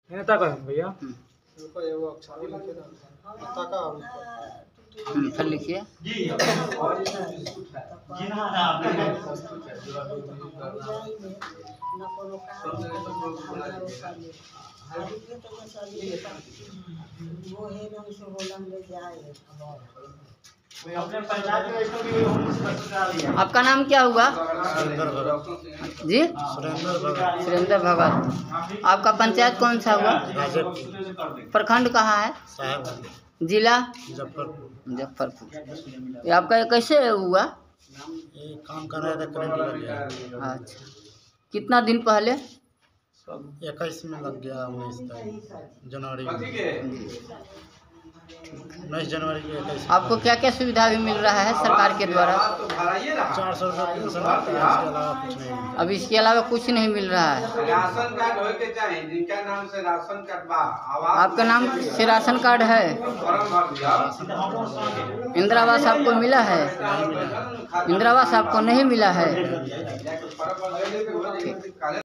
नेता का है भैया। फिर लिखिए। आपका नाम क्या हुआ जी? सुरेंद्र भगत। आपका पंचायत कौन सा हुआ? प्रखंड कहाँ है? जिला मुजफ्फरपुर। ये आपका कैसे हुआ? ये काम कर रहा था, करंट लग गया। अच्छा, कितना दिन पहले? 21 में लग गया, 19 जनवरी में। 19 जनवरी के 21। आपको क्या क्या सुविधा भी मिल रहा है सरकार के द्वारा? 400 रुपये पेंशन मिलता है, इसके अलावा कुछ नहीं मिलता। अब इसके अलावा कुछ नहीं मिल रहा है। राशन कार्ड होए के चाहिए, जिनका नाम से राशन कार्ड बा। आपका नाम से राशन कार्ड है? फॉर्म भर दिया। इंदिरा आवास आपको मिला है? इंदिरा आवास आपको नहीं मिला है?